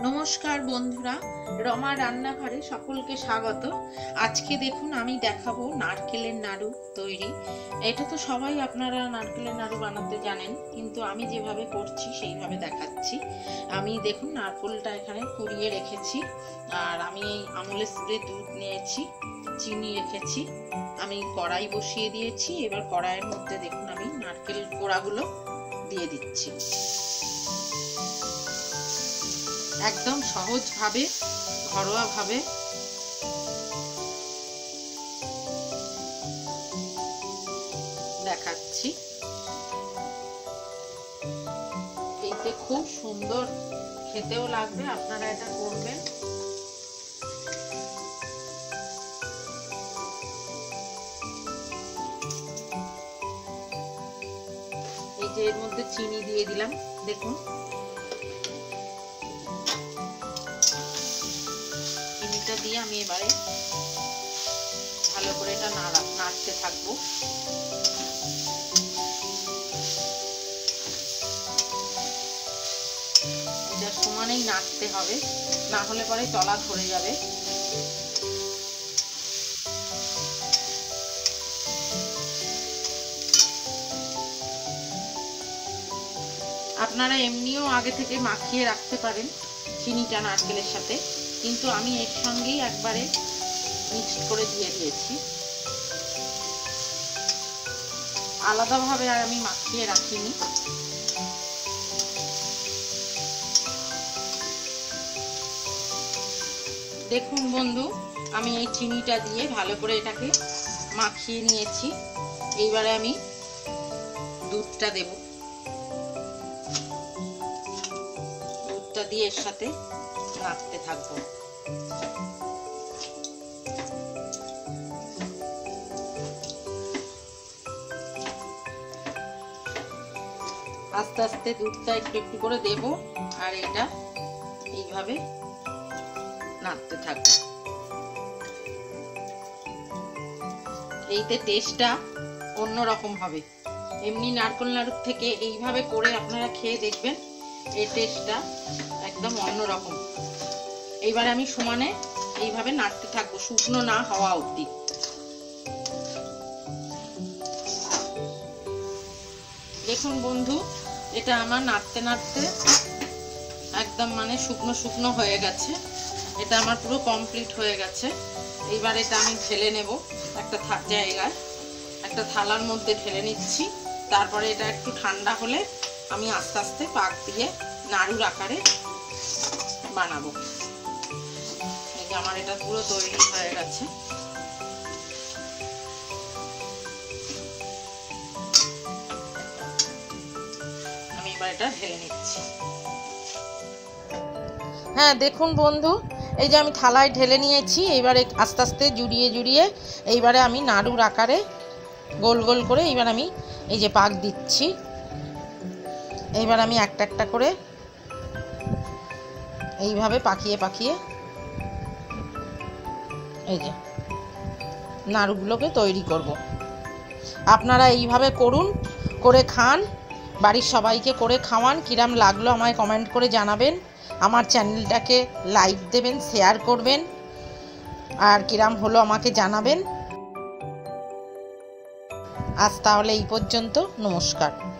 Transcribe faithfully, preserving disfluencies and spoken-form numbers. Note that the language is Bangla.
নমস্কার বন্ধুরা, রমা রান্নাঘরে সকলকে স্বাগত। আজকে দেখুন আমি দেখাবো নারকেলের নাড়ু তৈরি। এটা তো সবাই আপনারা নারকেলের নাড়ু বানাতে জানেন, কিন্তু আমি যেভাবে করছি সেইভাবে দেখাচ্ছি। আমি দেখুন নারকেলটা এখানে কুড়িয়ে রেখেছি, আর আমি এই আমুলের স্প্রে দুধ নিয়েছি, চিনি রেখেছি, আমি কড়াই বসিয়ে দিয়েছি। এবার কড়াইয়ের মধ্যে দেখুন আমি নারকেল কোড়াগুলো দিয়ে দিচ্ছি। একদম সহজভাবে ঘরোয়াভাবে দেখাচ্ছি। এইতে খুব সুন্দর খেতেও লাগবে, আপনারা এটা করবেন। এই যে এর মধ্যে চিনি দিয়ে দিলাম, দেখুন চিনিটা দিয়ে আমি এবারে ভালো করে এটা নাড়া নাড়তে থাকবো। এটা সমানেই নাড়তে হবে, না হলে পরে তলা ধরে যাবে। আপনারা এমনিও আগে থেকে মাখিয়ে রাখতে পারেন চিনিটা নারকেলের সাথে, কিন্তু আমি এর সঙ্গেই একবারে মিক্স করে দিয়ে দিয়েছি। আলাদাভাবে আর আমি মাখিয়ে রাখিনি। দেখুন বন্ধু, আমি এই চিনিটা দিয়ে ভালো করে এটাকে মাখিয়ে নিয়েছি। এইবারে আমি দুধটা দেব, দুধটা দিয়ে এর সাথে নাড়তে থাকবো। আস্তে আস্তে দুধটা একটু একটু করে দেব, আর এটা এইভাবে নাড়তে থাকবো। এইতে টেস্টটা অন্যরকম হবে। এমনি নারকেল নাড়ুর থেকে এইভাবে করে আপনারা খেয়ে দেখবেন, এই টেস্টটা একদম অন্যরকম। এইবারে আমি সমানে এইভাবে নাড়তে থাকবো, শুকনো না হওয়া অবধি। দেখুন বন্ধু, এটা আমার নাড়তে নাড়তে একদম মানে শুকনো শুকনো হয়ে গেছে। এটা আমার পুরো কমপ্লিট হয়ে গেছে। এইবার এটা আমি ঢেলে নেব একটা জায়গায়, একটা থালার মধ্যে ঢেলে নিচ্ছি। তারপরে এটা একটু ঠান্ডা হলে আমি আস্তে আস্তে পাক দিয়ে নাড়ুর আকারে বানাবো। এই যে আমার এটা পুরো তৈরি হয়ে গেছে। আমি এবার এটা ঢেলে নিচ্ছি। হ্যাঁ দেখুন বন্ধু, এই যে আমি থালায় ঢেলে নিয়েছি। এইবারে আস্তে আস্তে জুড়িয়ে জুড়িয়ে এইবারে আমি নাড়ুর আকারে গোল গোল করে এইবার আমি এই যে পাক দিচ্ছি। এইবার আমি একটা একটা করে এইভাবে পাকিয়ে পাকিয়ে এই যে নাড়ুগুলোকে তৈরি করব। আপনারা এইভাবে করুন, করে খান, বাড়ির সবাইকে করে খাওয়ান। কিরাম লাগলো আমায় কমেন্ট করে জানাবেন। আমার চ্যানেলটাকে লাইক দেবেন, শেয়ার করবেন, আর কিরাম হলো আমাকে জানাবেন। আজ তাহলে এই পর্যন্ত, নমস্কার।